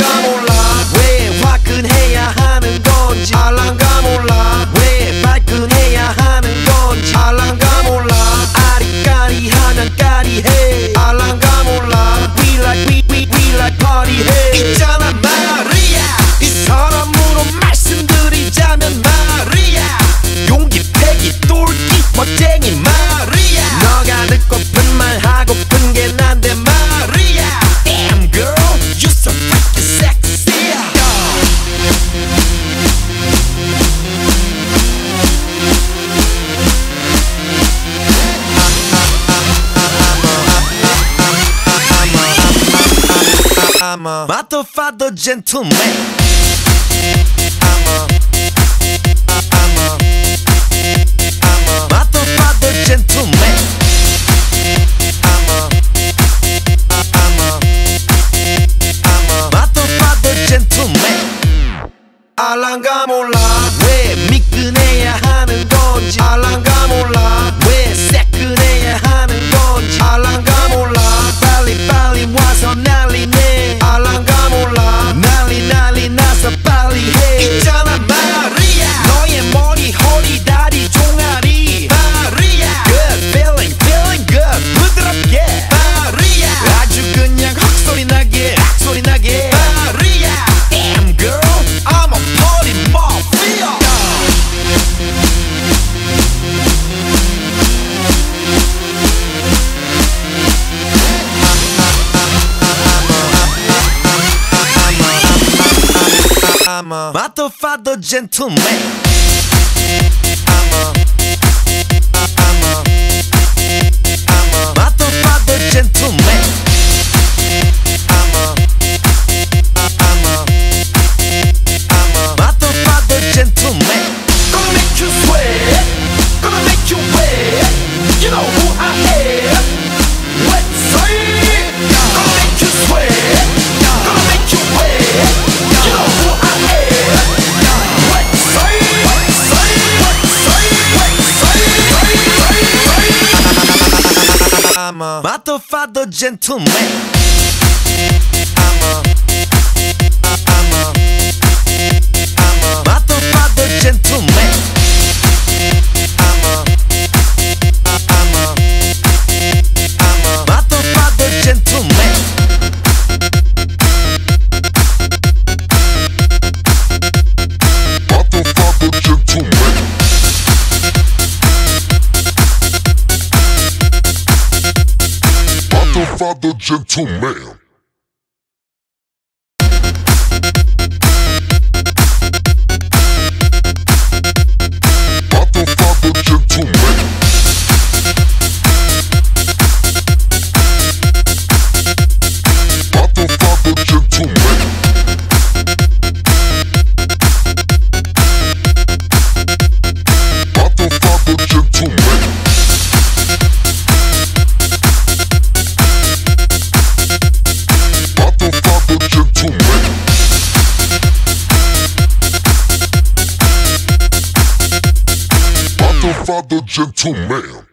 알란가 몰라 왜 화끈해야 하는 건지 알란가 몰라 왜 발끈해야 하는 건지 알란가 몰라 아리까리하면 까리해 알란가 몰라 We like party 해 있잖아 마리아 이 사람으로 말씀드리자면 마리아 용기 패기 똘끼 멋쟁이 마리아 너가 듣고픈 말 하고픈 게 난데 마리아 Damn girl you so freaking sexy I'm a motherfucker gentleman I'm a motherfucker gentleman I'm a motherfucker gentleman 알란가 몰라 왜 미끈해야 하는 건지 알란가 몰라 왜 새끈해야 하는 건지 알란가 몰라 빨리 와서 난리네 알란가 몰라 난리 나서 빨리 해 있잖아 마리아 너의 머리 허리 다리 종아리 마리아 Good feeling good 부드럽게 마리아 아주 그냥 헉소리 나게 마리아 Damn girl I'm a party mafia I'm a motherfucker gentleman I'm a motherfucker gentleman I'm a motherfucker gentleman Gonna make you sweat Gonna make you wet You know who I am Let's say Gonna make you sweat Gonna make you wet You know who I am Let's say I'm a motherfucker gentleman I'm a motherfucker gentleman I'm a motherfucker gentleman motherfucker gentleman motherfucker gentleman Father gentleman